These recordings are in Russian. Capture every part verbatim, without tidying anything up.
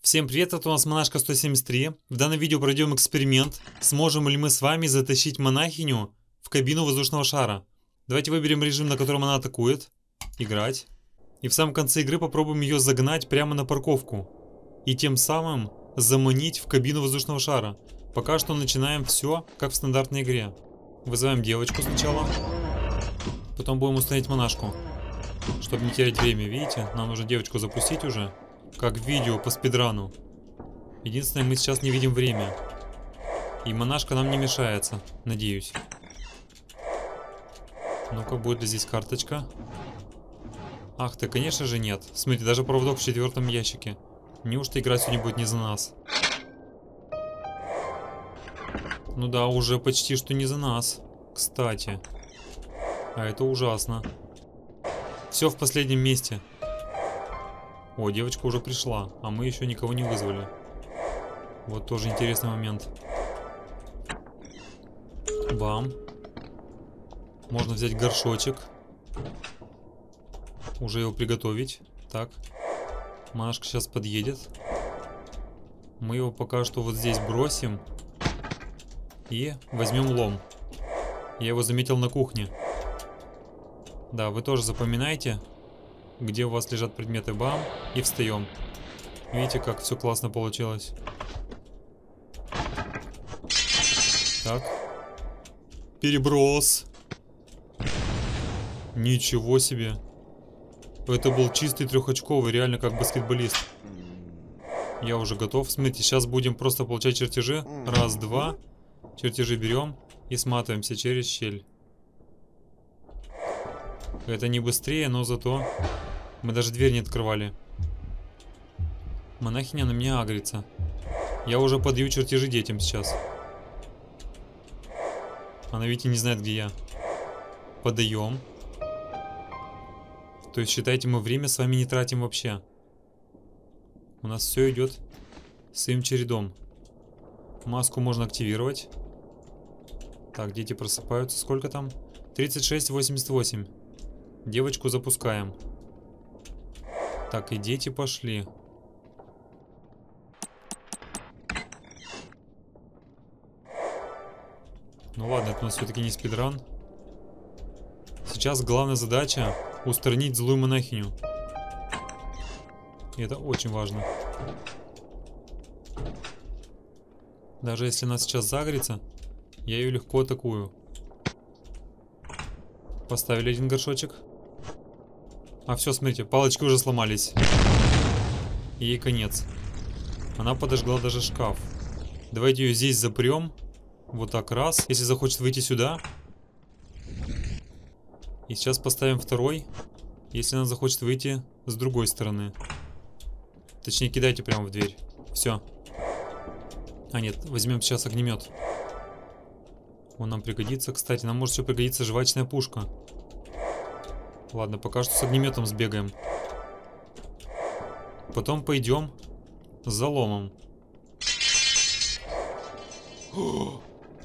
Всем привет, это у нас монашка сто семьдесят три. В данном видео пройдем эксперимент. Сможем ли мы с вами затащить монахиню в кабину воздушного шара? Давайте выберем режим, на котором она атакует. Играть. И в самом конце игры попробуем ее загнать прямо на парковку. И тем самым заманить в кабину воздушного шара. Пока что начинаем все, как в стандартной игре. Вызываем девочку сначала. Потом будем устранять монашку. Чтобы не терять время, видите? Нам нужно девочку запустить уже. Как в видео по спидрану. Единственное, мы сейчас не видим время. И монашка нам не мешается, надеюсь. Ну-ка, будет ли здесь карточка? Ах ты, конечно же нет. Смотрите, даже проводок в четвертом ящике. Неужто игра сегодня будет не за нас? Ну да, уже почти что не за нас. Кстати. А это ужасно. Все в последнем месте. О, девочка уже пришла, а мы еще никого не вызвали. Вот тоже интересный момент. Бам. Можно взять горшочек. Уже его приготовить. Так. Монашка сейчас подъедет. Мы его пока что вот здесь бросим. И возьмем лом. Я его заметил на кухне. Да, вы тоже запоминайте, где у вас лежат предметы. Бам. И встаем. Видите, как все классно получилось. Так. Переброс. Ничего себе. Это был чистый трехочковый, реально как баскетболист. Я уже готов. Смотрите, сейчас будем просто получать чертежи. Раз, два. Чертежи берем и сматываемся через щель. Это не быстрее, но зато мы даже дверь не открывали. Монахиня на меня агрится. Я уже подаю чертежи детям сейчас. Она, видите, не знает, где я. Подаем. То есть, считайте, мы время с вами не тратим вообще. У нас все идет своим чередом. Маску можно активировать. Так, дети просыпаются. Сколько там? тридцать шесть восемьдесят восемь. Девочку запускаем. Так, и дети пошли. Ну ладно, это у нас все-таки не спидран. Сейчас главная задача — устранить злую монахиню. И это очень важно. Даже если она сейчас загорится, я ее легко атакую. Поставили один горшочек. А все, смотрите, палочки уже сломались. И ей конец. Она подожгла даже шкаф. Давайте ее здесь запрем. Вот так раз. Если захочет выйти сюда. И сейчас поставим второй. Если она захочет выйти с другой стороны. Точнее, кидайте прямо в дверь. Все. А нет, возьмем сейчас огнемет. Он нам пригодится. Кстати, нам может еще пригодиться жвачная пушка. Ладно, пока что с огнеметом сбегаем. Потом пойдем за ломом. Вы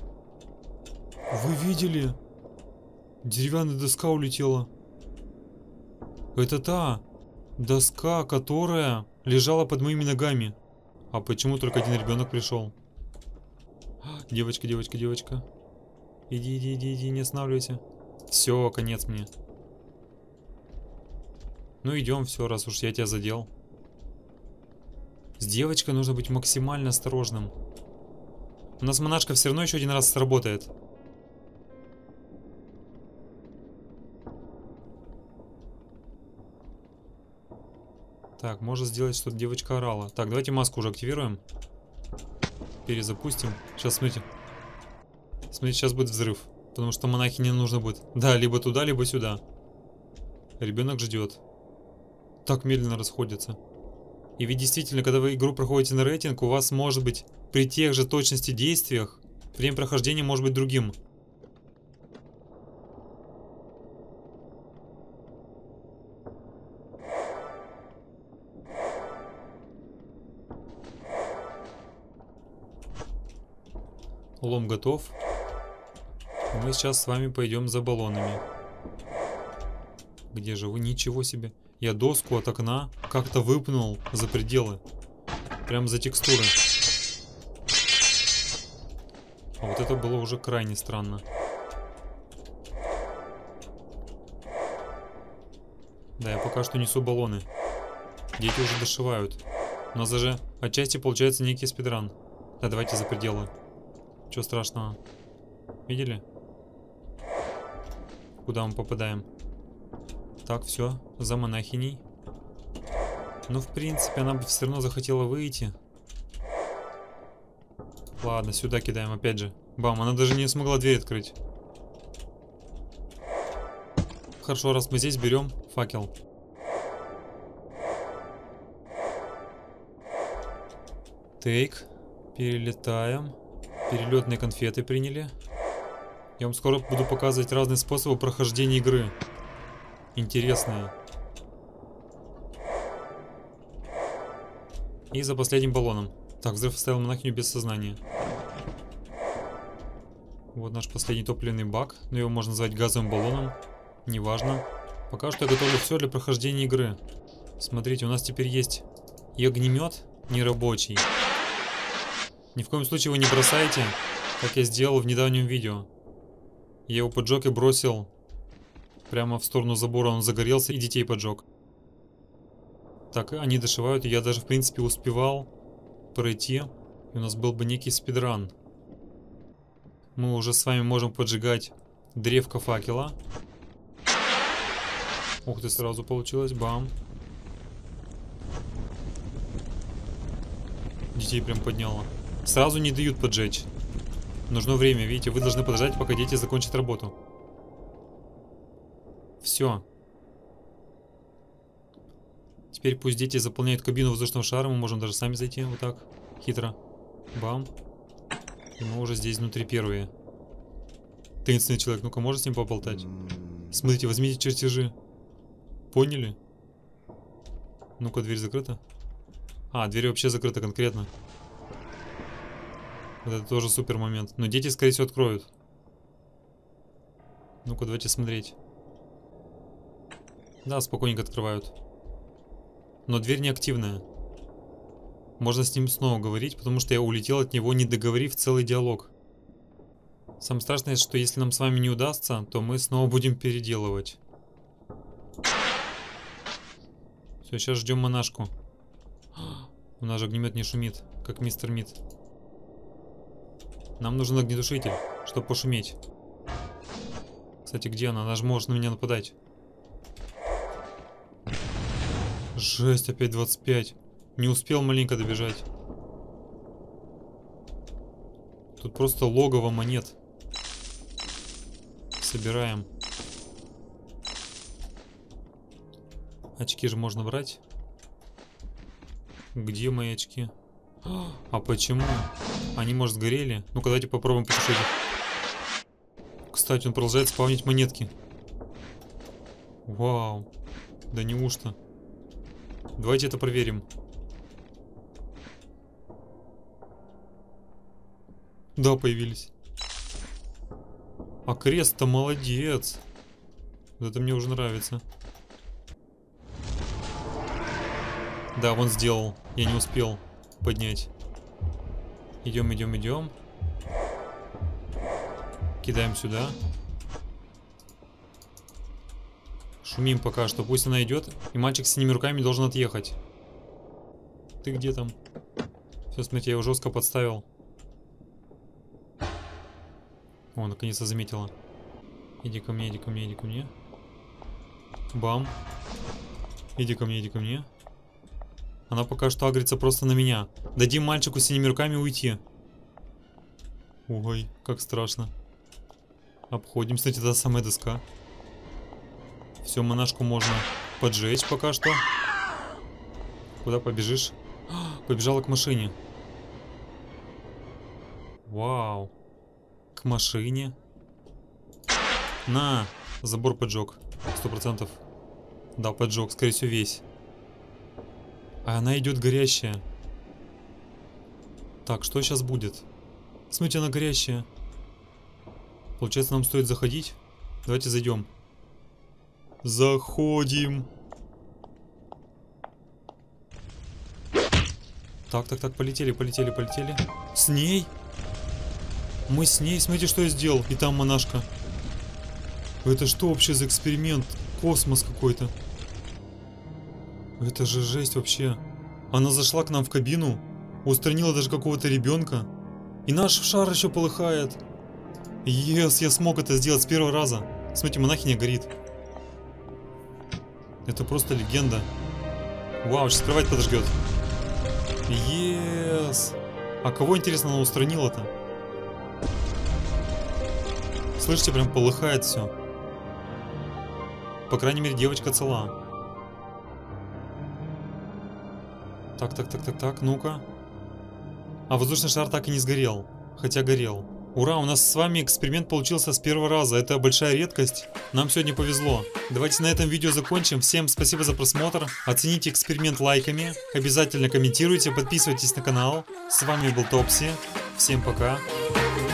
видели? Деревянная доска улетела. Это та доска, которая лежала под моими ногами. А почему только один ребенок пришел? Девочка, девочка, девочка. Иди, иди, иди, иди, не останавливайся. Все, конец мне. Ну идем, все, раз уж я тебя задел. С девочкой нужно быть максимально осторожным. У нас монашка все равно еще один раз сработает. Так, можно сделать, чтобы девочка орала. Так, давайте маску уже активируем. Перезапустим. Сейчас, смотрите. Смотрите, сейчас будет взрыв. Потому что монахине нужно будет. Да, либо туда, либо сюда. Ребенок ждет. Так медленно расходится. И ведь действительно, когда вы игру проходите на рейтинг, у вас может быть при тех же точности действиях время прохождения может быть другим. Лом готов. Мы сейчас с вами пойдем за баллонами. Где же вы? Ничего себе. Я доску от окна как-то выпнул за пределы. Прям за текстуры. А вот это было уже крайне странно. Да, я пока что несу баллоны. Дети уже дошивают. У нас даже отчасти получается некий спидран. Да, давайте за пределы. Чего страшного? Видели? Куда мы попадаем? Так, все, за монахиней. Ну, в принципе, она бы все равно захотела выйти. Ладно, сюда кидаем, опять же. Бам, она даже не смогла дверь открыть. Хорошо, раз мы здесь, берем факел. Тейк. Перелетаем. Перелетные конфеты приняли. Я вам скоро буду показывать разные способы прохождения игры. Интересные. И за последним баллоном. Так, взрыв оставил монахиню без сознания. Вот наш последний топливный бак. Но его можно назвать газовым баллоном. Неважно. Пока что я готовлю все для прохождения игры. Смотрите, у нас теперь есть и огнемет нерабочий. Ни в коем случае его не бросайте, как я сделал в недавнем видео. Я его поджег и бросил прямо в сторону забора. Он загорелся и детей поджег. Так, они дошивают, и я даже в принципе успевал пройти. И у нас был бы некий спидран. Мы уже с вами можем поджигать древко факела. Ух ты, сразу получилось, бам. Детей прям подняло. Сразу не дают поджечь. Нужно время, видите, вы должны подождать, пока дети закончат работу. Все. Теперь пусть дети заполняют кабину воздушного шара. Мы можем даже сами зайти, вот так, хитро. Бам. И мы уже здесь внутри первые. Таинственный человек, ну-ка, можешь с ним поболтать? Смотрите, возьмите чертежи. Поняли? Ну-ка, дверь закрыта. А, дверь вообще закрыта конкретно. Вот это тоже супер момент. Но дети, скорее всего, откроют. Ну-ка, давайте смотреть. Да, спокойненько открывают. Но дверь не активная. Можно с ним снова говорить, потому что я улетел от него, не договорив целый диалог. Самое страшное, что если нам с вами не удастся, то мы снова будем переделывать. Все, сейчас ждем монашку. У нас же огнемет не шумит, как мистер Мид. Нам нужен огнетушитель, чтобы пошуметь. Кстати, где она? Она же может на меня нападать. Жесть, опять двадцать пять. Не успел маленько добежать. Тут просто логово монет. Собираем. Очки же можно брать. Где мои очки? А почему? Они, может, сгорели? Ну-ка, давайте попробуем потушить их. Кстати, он продолжает спавнить монетки. Вау. Да неужто? Давайте это проверим. Да, появились. А крест-то молодец. Вот это мне уже нравится. Да, он сделал. Я не успел поднять. Идем, идем, идем. Кидаем сюда. Шумим пока что. Пусть она идет. И мальчик с синими руками должен отъехать. Ты где там? Все, смотрите, я его жестко подставил. О, наконец-то заметила. Иди ко мне, иди ко мне, иди ко мне. Бам. Иди ко мне, иди ко мне. Она пока что агрится просто на меня. Дадим мальчику с синими руками уйти. Ой, как страшно. Обходим, кстати, та самая доска. Все, монашку можно поджечь пока что. Куда побежишь? Побежала к машине. Вау. К машине. На, забор поджег. Сто процентов. Да, поджег, скорее всего, весь. А она идет горящая. Так, что сейчас будет? Смотрите, она горящая. Получается, нам стоит заходить. Давайте зайдем. Заходим. Так, так, так, полетели, полетели, полетели. С ней? Мы с ней, смотрите, что я сделал. И там монашка. Это что вообще за эксперимент? Космос какой-то. Это же жесть вообще. Она зашла к нам в кабину, устранила даже какого-то ребенка. И наш шар еще полыхает. Ес, я смог это сделать с первого раза. Смотрите, монахиня горит. Это просто легенда. Вау, сейчас кровать подожгет. Ес. А кого, интересно, она устранила-то? Слышите, прям полыхает все. По крайней мере, девочка цела. Так, так, так, так, так, ну-ка. А воздушный шар так и не сгорел. Хотя горел. Ура, у нас с вами эксперимент получился с первого раза. Это большая редкость. Нам сегодня повезло. Давайте на этом видео закончим. Всем спасибо за просмотр. Оцените эксперимент лайками. Обязательно комментируйте, подписывайтесь на канал. С вами был Топси. Всем пока.